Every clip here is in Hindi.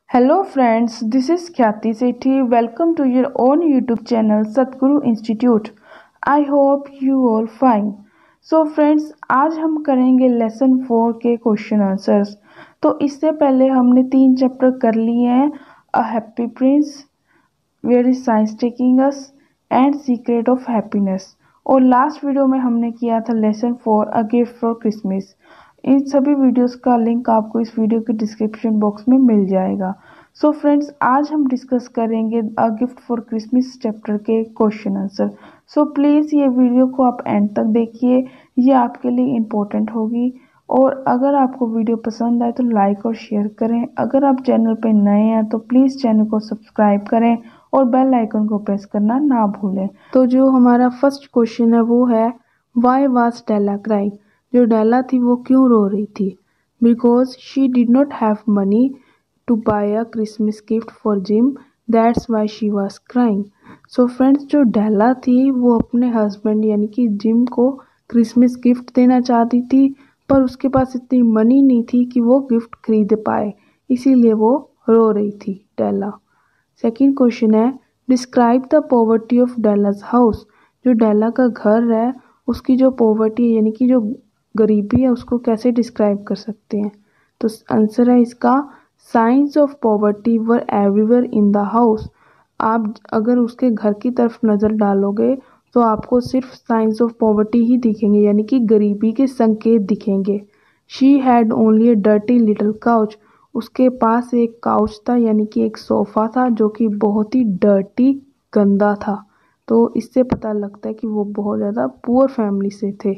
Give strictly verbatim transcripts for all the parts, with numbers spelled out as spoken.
Hello friends, this is Khyati Sethi. Welcome to your own YouTube channel Satguru Institute. I hope you all fine. So friends, आज हम करेंगे लेसन फोर के क्वेश्चन आंसर्स। तो इससे पहले हमने तीन चैप्टर कर लिए हैं, a Happy Prince, where is science taking us and secret of happiness. और लास्ट वीडियो में हमने किया था lesson four, a gift for Christmas. इन सभी वीडियोस का लिंक आपको इस वीडियो के डिस्क्रिप्शन बॉक्स में मिल जाएगा। सो so फ्रेंड्स, आज हम डिस्कस करेंगे a gift for Christmas chapter के क्वेश्चन आंसर। सो प्लीज़ ये वीडियो को आप एंड तक देखिए, ये आपके लिए इम्पोर्टेंट होगी। और अगर आपको वीडियो पसंद आए तो लाइक और शेयर करें। अगर आप चैनल पर नए हैं तो प्लीज़ चैनल को सब्सक्राइब करें और बेल आइकन को प्रेस करना ना भूलें। तो जो हमारा फर्स्ट क्वेश्चन है वो है, वाई वाज स्टेला क्राइंग? जो डेला थी वो क्यों रो रही थी? Because she did not have money to buy a Christmas gift for Jim, that's why she was crying. So friends, जो डेला थी वो अपने हस्बैंड यानी कि जिम को क्रिसमस गिफ्ट देना चाहती थी, पर उसके पास इतनी मनी नहीं थी कि वो गिफ्ट खरीद पाए, इसीलिए वो रो रही थी डेला। सेकेंड क्वेश्चन है, describe the poverty of Della's house. जो डेला का घर है उसकी जो पॉवर्टी है यानी कि जो गरीबी है उसको कैसे डिस्क्राइब कर सकते हैं? तो आंसर है इसका, signs of poverty were everywhere in the house. आप अगर उसके घर की तरफ नज़र डालोगे तो आपको सिर्फ साइंस ऑफ पॉवर्टी ही दिखेंगे, यानी कि गरीबी के संकेत दिखेंगे। She had only a dirty little couch. उसके पास एक काउच था यानी कि एक सोफ़ा था जो कि बहुत ही डर्टी, गंदा था। तो इससे पता लगता है कि वो बहुत ज़्यादा पुअर फैमिली से थे।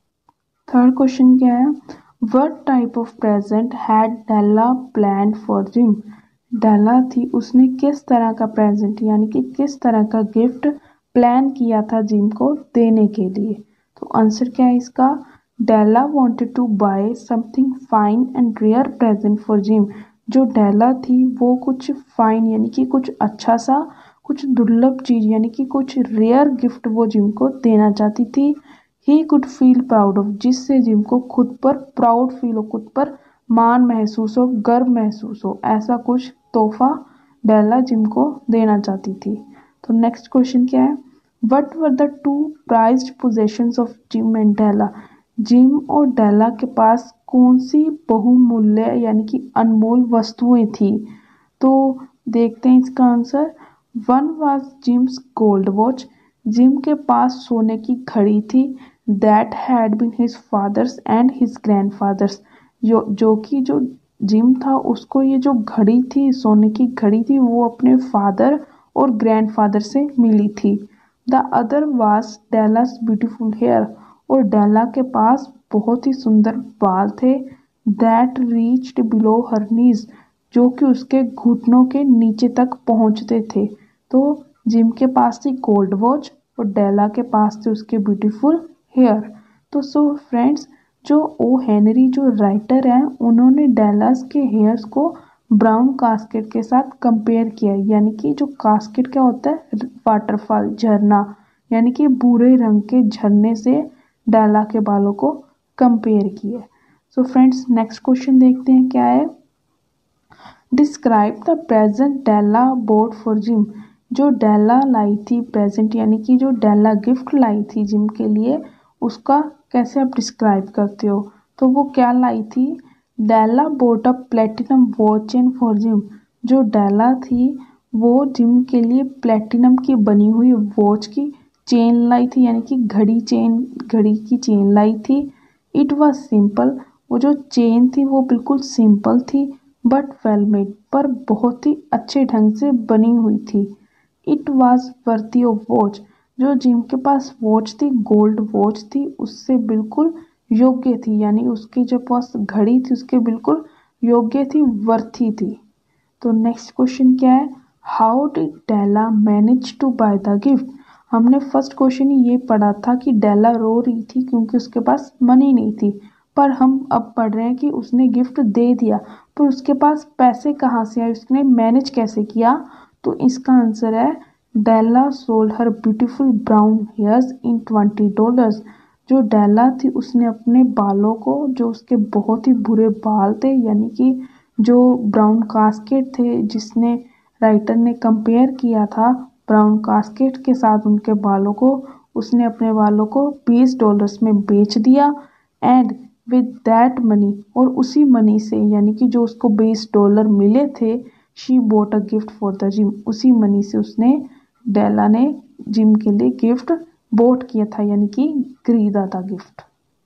थर्ड क्वेश्चन क्या है, what type of present had Della planned for Jim? Della थी, उसने किस तरह का प्रेजेंट यानी कि किस तरह का गिफ्ट प्लान किया था जिम को देने के लिए? तो आंसर क्या है इसका, Della wanted to buy something fine and rare present for Jim. जो डेला थी वो कुछ फाइन यानी कि कुछ अच्छा सा, कुछ दुर्लभ चीज़ यानी कि कुछ रेयर गिफ्ट वो जिम को देना चाहती थी। He could feel proud of, जिससे जिम को खुद पर प्राउड फील हो, खुद पर मान महसूस हो, गर्व महसूस हो, ऐसा कुछ तोहफा डेला जिम को देना चाहती थी। तो नेक्स्ट क्वेश्चन क्या है, what were the two prized possessions of Jim and Della? Jim और डेला के पास कौन सी बहुमूल्य यानी कि अनमोल वस्तुएं थी? तो देखते हैं इसका answer. One was Jim's gold watch. Jim के पास सोने की घड़ी थी, that had been his father's and his grandfather's. जो जो कि जो जिम था उसको ये जो घड़ी थी, सोने की घड़ी थी, वो अपने फादर और ग्रैंडफादर से मिली थी। The other was Della's beautiful hair. और डेला के पास बहुत ही सुंदर बाल थे, that reached below her knees, जो कि उसके घुटनों के नीचे तक पहुंचते थे। तो जिम के पास थी गोल्ड वॉच और डेला के पास थे उसके ब्यूटीफुल हेयर। तो सो फ्रेंड्स, जो ओ हेनरी जो राइटर हैं उन्होंने डेलास के हेयर्स को ब्राउन कास्केट के साथ कंपेयर किया, यानी कि जो कास्केट क्या होता है, वाटरफॉल, झरना, यानी कि भूरे रंग के झरने से डेला के बालों को कंपेयर किया। सो फ्रेंड्स, नेक्स्ट क्वेश्चन देखते हैं क्या है, describe the present Della bought for Jim. जो डेला लाई थी प्रेजेंट यानी कि जो डेला गिफ्ट लाई थी जिम के लिए, उसका कैसे आप डिस्क्राइब करते हो? तो वो क्या लाई थी, Della bought a platinum watch chain for Jim. जो डेला थी वो जिम के लिए प्लेटिनम की बनी हुई वॉच की चेन लाई थी, यानी कि घड़ी चेन घड़ी की चेन लाई थी। It was simple. वो जो चेन थी वो बिल्कुल सिंपल थी, बट वेल मेड, पर बहुत ही अच्छे ढंग से बनी हुई थी। It was worthy of watch. जो जिम के पास वॉच थी, गोल्ड वॉच थी, उससे बिल्कुल योग्य थी, यानी उसकी जो पास घड़ी थी उसके बिल्कुल योग्य थी, वर्थी थी। तो नेक्स्ट क्वेश्चन क्या है, how did Della manage to buy the gift? हमने फर्स्ट क्वेश्चन ये पढ़ा था कि डेला रो रही थी क्योंकि उसके पास मनी नहीं थी, पर हम अब पढ़ रहे हैं कि उसने गिफ्ट दे दिया, पर उसके पास पैसे कहाँ से आए, उसने मैनेज कैसे किया? तो इसका आंसर है, Della sold her beautiful brown hairs in twenty dollars. जो डेला थी उसने अपने बालों को, जो उसके बहुत ही बुरे बाल थे यानी कि जो ब्राउन कास्केट थे, जिसने राइटर ने कंपेयर किया था ब्राउन कास्केट के साथ उनके बालों को, उसने अपने बालों को बीस डॉलर्स में बेच दिया। एंड विद दैट मनी, और उसी मनी से, यानी कि जो उसको बीस डॉलर मिले थे, she bought a gift for the Jim. उसी मनी से उसने, डेला ने जिम के लिए गिफ्ट बोट किया था, यानी कि खरीदा था gift.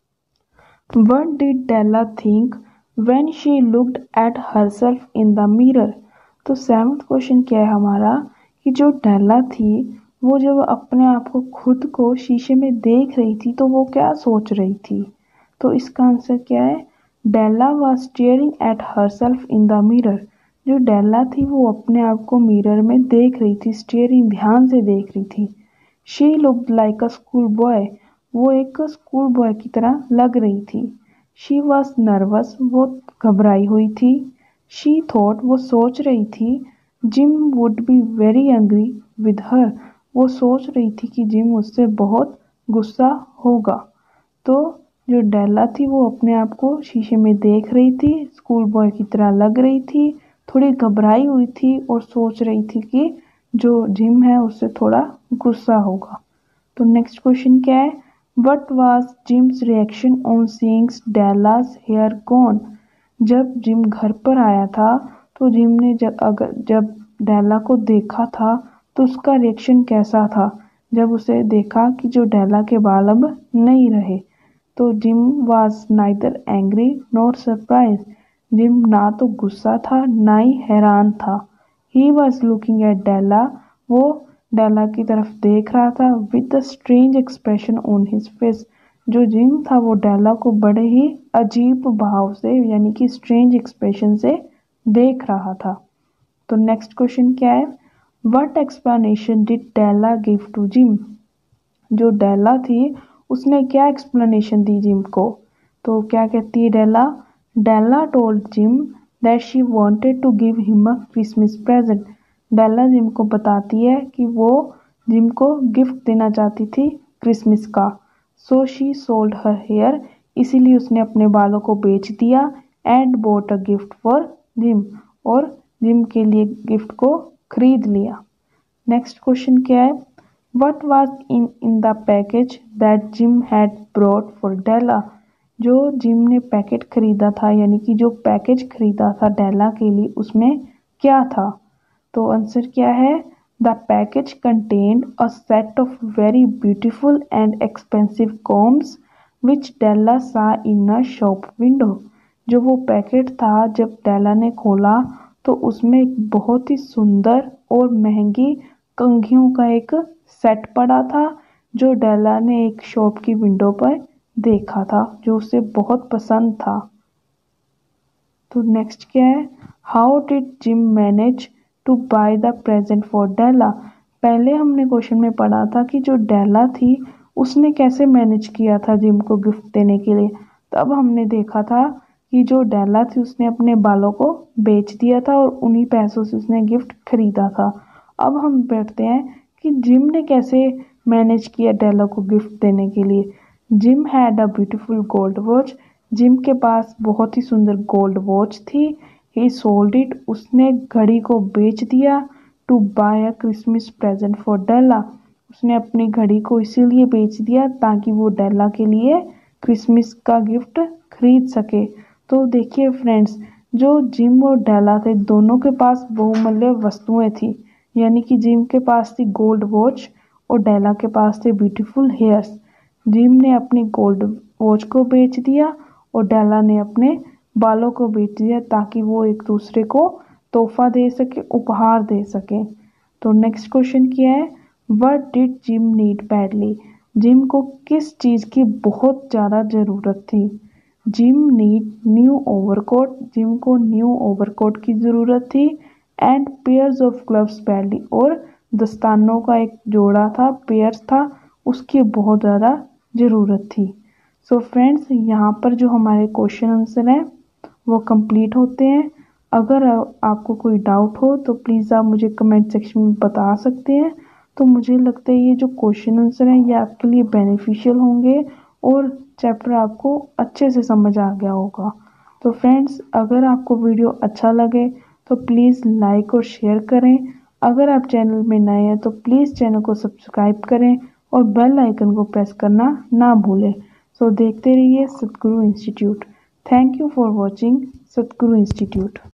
What did Della think when she looked at herself in the mirror? तो सेवन्थ क्वेश्चन क्या है हमारा, कि जो डेला थी वो जब अपने आप को खुद को शीशे में देख रही थी तो वो क्या सोच रही थी। तो इसका आंसर क्या है, Della was staring at herself in the mirror. जो डेला थी वो अपने आप को मिरर में देख रही थी, स्टेयरिंग ध्यान से देख रही थी। She looked like a schoolboy, वो एक स्कूल बॉय की तरह लग रही थी। शी वॉज नर्वस, वो घबराई हुई थी। शी थॉट, वो सोच रही थी, Jim would be very angry with her, वो सोच रही थी कि जिम उससे बहुत गुस्सा होगा। तो जो डेला थी वो अपने आप को शीशे में देख रही थी, स्कूल बॉय की तरह लग रही थी, थोड़ी घबराई हुई थी और सोच रही थी कि जो जिम है उससे थोड़ा गुस्सा होगा। तो नेक्स्ट क्वेश्चन क्या है, what was Jim's reaction on seeing Della's hair gone. जब जिम घर पर आया था तो जिम ने जब अगर जब डेला को देखा था तो उसका रिएक्शन कैसा था, जब उसे देखा कि जो डेला के बाल अब नहीं रहे। तो Jim was neither angry nor surprise, Jim ना तो गुस्सा था ना ही हैरान था। He was looking at Della, वो डेला की तरफ देख रहा था with the strange expression on his face. जो जिम था वो डेला को बड़े ही अजीब भाव से, यानी कि स्ट्रेंज एक्सप्रेशन से देख रहा था। तो नेक्स्ट क्वेश्चन क्या है, what explanation did Della give to Jim. जो डेला थी उसने क्या एक्सप्लेनेशन दी जिम को। तो क्या कहती है Della, Della told Jim that she wanted to give him a Christmas present. Della Jim को बताती है कि वो जिम को गिफ्ट देना चाहती थी क्रिसमस का। So she sold her hair, इसीलिए उसने अपने बालों को बेच दिया। And bought a gift for Jim, और जिम के लिए गिफ्ट को खरीद लिया। नेक्स्ट क्वेश्चन क्या है, what was in in the package that Jim had brought for Della. जो जिम ने पैकेट खरीदा था, यानी कि जो पैकेज खरीदा था डेला के लिए, उसमें क्या था। तो आंसर क्या है, the package contained a set of very beautiful and expensive combs which Della saw in a shop window. जो वो पैकेट था, जब डेला ने खोला तो उसमें एक बहुत ही सुंदर और महंगी कंघियों का एक सेट पड़ा था, जो डेला ने एक शॉप की विंडो पर देखा था, जो उसे बहुत पसंद था। तो नेक्स्ट क्या है, how did Jim manage to buy the present for Della. पहले हमने क्वेश्चन में पढ़ा था कि जो डेला थी उसने कैसे मैनेज किया था जिम को गिफ्ट देने के लिए। तब हमने देखा था कि जो डेला थी उसने अपने बालों को बेच दिया था और उन्हीं पैसों से उसने गिफ्ट खरीदा था। अब हम बैठते हैं कि जिम ने कैसे मैनेज किया डेला को गिफ्ट देने के लिए। Jim had a beautiful gold watch, Jim के पास बहुत ही सुंदर गोल्ड वॉच थी। ही सोल्ड इट, उसने घड़ी को बेच दिया। To buy a Christmas present for Della, उसने अपनी घड़ी को इसीलिए बेच दिया ताकि वो डेला के लिए क्रिसमस का गिफ्ट खरीद सके। तो देखिए फ्रेंड्स, जो जिम और डेला थे दोनों के पास बहुमूल्य वस्तुएं थी, यानी कि जिम के पास थी गोल्ड वॉच और डेला के पास थे ब्यूटीफुल हेयर्स। जिम ने अपनी गोल्ड वॉच को बेच दिया और डेला ने अपने बालों को बेच दिया ताकि वो एक दूसरे को तोहफा दे सके, उपहार दे सके। तो नेक्स्ट क्वेश्चन क्या है, what did Jim need badly. Jim को किस चीज़ की बहुत ज़्यादा ज़रूरत थी। Jim need new overcoat, Jim को न्यू ओवरकोट की ज़रूरत थी। And pairs of gloves badly, और दस्तानों का एक जोड़ा था, पेयर्स था, उसकी बहुत ज़्यादा ज़रूरत थी। सो so फ्रेंड्स, यहाँ पर जो हमारे क्वेश्चन आंसर हैं वो कंप्लीट होते हैं। अगर आपको कोई डाउट हो तो प्लीज़ आप मुझे कमेंट सेक्शन में बता सकते हैं। तो मुझे लगता है ये जो क्वेश्चन आंसर हैं ये आपके लिए बेनिफिशियल होंगे और चैप्टर आपको अच्छे से समझ आ गया होगा। तो फ्रेंड्स, अगर आपको वीडियो अच्छा लगे तो प्लीज़ लाइक और शेयर करें। अगर आप चैनल में नए हैं तो प्लीज़ चैनल को सब्सक्राइब करें और बेल आइकन को प्रेस करना ना भूलें। सो देखते रहिए Satguru Institute. Thank you for watching Satguru institute.